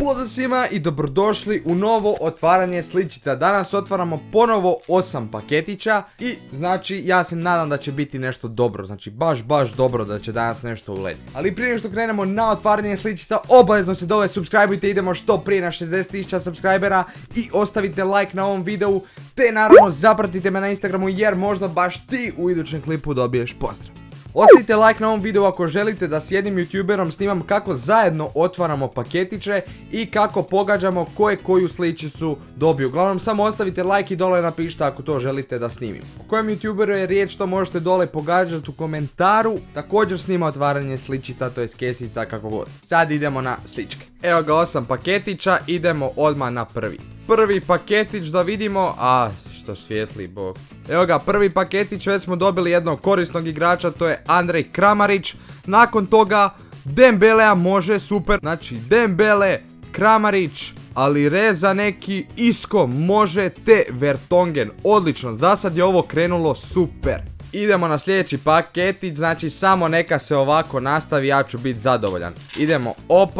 Pozdrav svima i dobrodošli u novo otvaranje sličica. Danas otvaramo ponovo 8 paketića i znači ja se nadam da će biti nešto dobro. Znači baš dobro da će danas nešto uletiti. Ali prije što krenemo na otvaranje sličica, obavezno se dole subscribeujte, idemo što prije na 60.000 subscribera i ostavite like na ovom videu. Te naravno zapratite me na Instagramu jer možda baš ti u idućem klipu dobiješ pozdrav. Ostavite like na ovom videu ako želite da s jednim youtuberom snimam kako zajedno otvaramo paketiće i kako pogađamo ko je koju sličicu dobiju. Uglavnom samo ostavite like i dole napišite ako to želite da snimim. O kojem youtuberu je riječ to možete dole pogađati u komentaru. Također snima otvaranje sličica, to je kesica, kako god. Sad idemo na sličke. Evo ga 8 paketića, idemo odmah na prvi. Prvi paketić da vidimo, što svijetli bog. Evo ga, prvi paketić, već smo dobili jednog korisnog igrača, to je Andrej Kramarić. Nakon toga Dembelea, može, super. Znači Dembele, Kramarić, ali Reza neki, Isco, može, te Vertonghen. Odlično, za sad je ovo krenulo super. Idemo na sljedeći paketić, znači samo neka se ovako nastavi, ja ću biti zadovoljan. Idemo,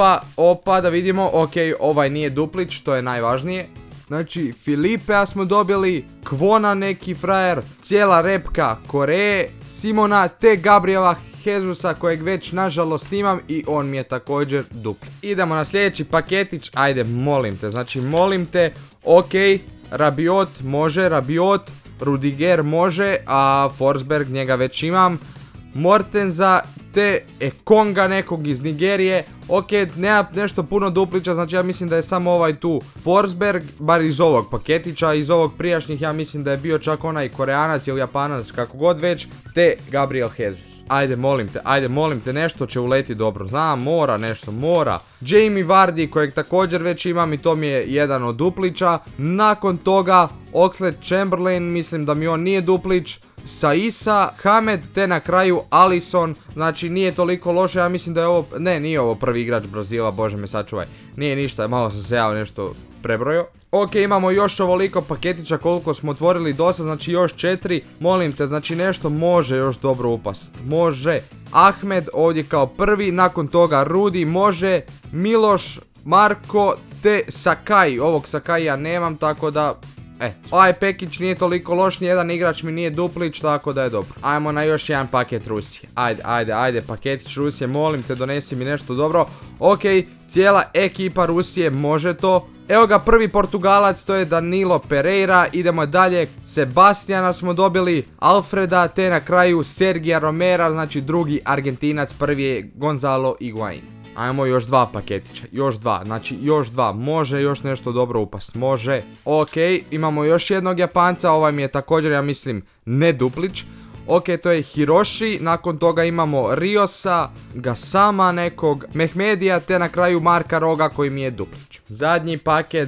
opa, da vidimo, ok, ovaj nije duplić, to je najvažnije. Znači, Filipea smo dobili, Kvona neki frajer, cijela repka Koreje, Simona te Gabriela Jezusa kojeg već nažalost snimam i on mi je također dupli. Idemo na sljedeći paketić, ajde molim te, znači molim te, ok, Rabiot može, Rabiot, Rudiger može, a Forsberg njega već imam, Mortenza te Ekonga nekog iz Nigerije. Ok, nema nešto puno duplića, znači ja mislim da je samo ovaj tu Forsberg, bar iz ovog paketića, iz ovog prijašnjih ja mislim da je bio čak onaj Koreanac ili Japanac, kako god već, te Gabriel Jesus. Ajde molim te, nešto će uleti dobro, znam, mora nešto, mora. Jamie Vardy kojeg također već imam i to mi je jedan od duplića. Nakon toga Oxlade Chamberlain, mislim da mi on nije duplić. Saisa, Hamed, te na kraju Alisson, znači nije toliko loše, ja mislim da je ovo, ne, nije ovo prvi igrač Brazila, bože me sačuvaj, nije ništa, malo sam se ja nešto prebrojio. Ok, imamo još ovoliko paketića koliko smo otvorili dosad, znači još 4, molim te, znači nešto može još dobro upast, može. Ahmed ovdje kao prvi, nakon toga Rudi, može, Miloš, Marko, te Sakai, ovog Sakai ja nemam, tako da... Ovaj package nije toliko loš, nijedan igrač mi nije duplić, tako da je dobro. Ajmo na još jedan paket Rusije. Ajde, paketić Rusije, molim te, donesi mi nešto dobro. Ok, cijela ekipa Rusije, može to. Evo ga prvi Portugalac, to je Danilo Pereira, idemo dalje. Sebastiana smo dobili, Alfreda, te na kraju Sergija Romera, znači drugi Argentinac, prvi je Gonzalo Higuain. Ajmo još dva paketića, znači još dva, može još nešto dobro upast, može. Ok, imamo još jednog Japanca, ovaj mi je također, ja mislim, ne duplić. Ok, to je Hiroshi, nakon toga imamo Riosa, Gasama nekog, Mehmedija, te na kraju Marka Roga koji mi je duplić. Zadnji paket,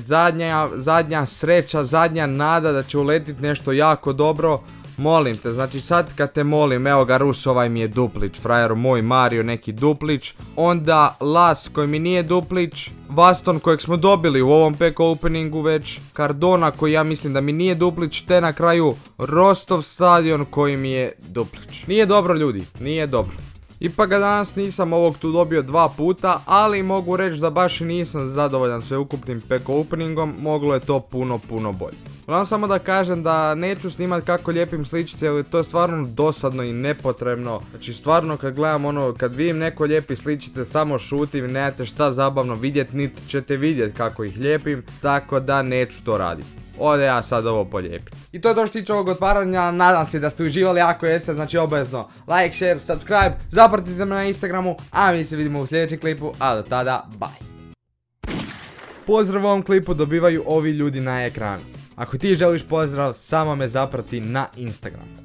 zadnja sreća, zadnja nada da će uletiti nešto jako dobro. Molim te, znači sad kad te molim, evo ga Rus, ovaj mi je duplić, frajeru moj, Mario neki duplić. Onda Las koji mi nije duplić, Vaston kojeg smo dobili u ovom pack openingu već, Cardona koji ja mislim da mi nije duplić, te na kraju Rostov Stadion koji mi je duplić. Nije dobro ljudi, nije dobro. Ipak ga danas nisam ovog tu dobio 2 puta, ali mogu reći da baš i nisam zadovoljan sveukupnim pack openingom, moglo je to puno bolje. Uglavnom samo da kažem da neću snimat kako lijepim sličice, jer to je stvarno dosadno i nepotrebno. Znači stvarno kad gledam ono, kad vidim neko lijepi sličice samo šutim, nemate šta zabavno vidjet, niti ćete vidjet kako ih lijepim, tako da neću to raditi. Ode ja sad ovo polijepiti. I to je to što tiče ovog otvaranja, nadam se da ste uživali, ako jeste, znači obavezno like, share, subscribe, zapratite me na Instagramu, a mi se vidimo u sljedećem klipu, a do tada, bye. Pozdrav u ovom klipu dobivaju ovi ljudi na ekranu. Ako ti želiš pozdrav, samo me zaprati na Instagramu.